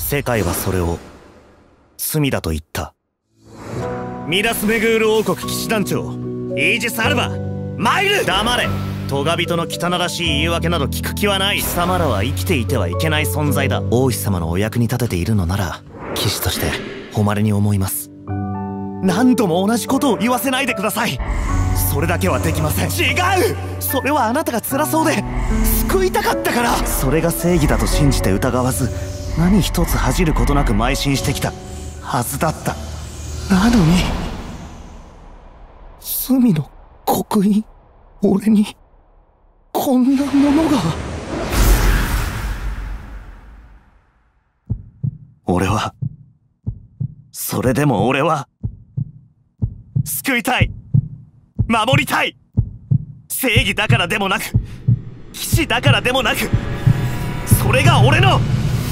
世界はそれを罪だと言った。ミラスメグール王国騎士団長イージス・アルバ、マイル。黙れ。トガ人の汚らしい言い訳など聞く気はない。貴様らは生きていてはいけない存在だ。王子様のお役に立てているのなら騎士として誉れに思います。何度も同じことを言わせないでください。それだけはできません。違う。それはあなたが辛そうで救いたかったから。それが正義だと信じて疑わず何一つ恥じることなく邁進してきたはずだった。なのに罪の刻印、俺にこんなものが。それでも俺は救いたい、守りたい。正義だからでもなく騎士だからでもなく、それが俺の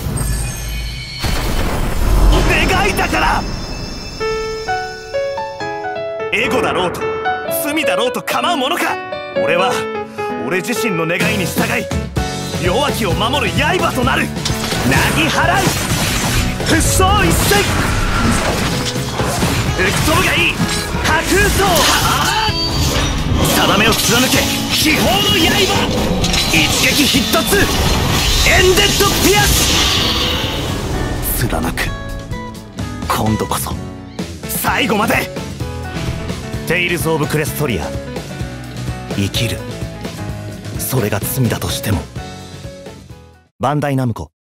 願いだから。エゴだろうと罪だろうと構うものか。俺は俺自身の願いに従い弱きを守る刃となる。なぎ払う不傷一閃。吹っ飛ぶがいい破空刀。定めを貫け秘宝の刃。一撃必突エンデッドピアス。貫く。今度こそ最後まで。テイルズ・オブ・クレストリア。生きる。それが罪だとしても。バンダイナムコ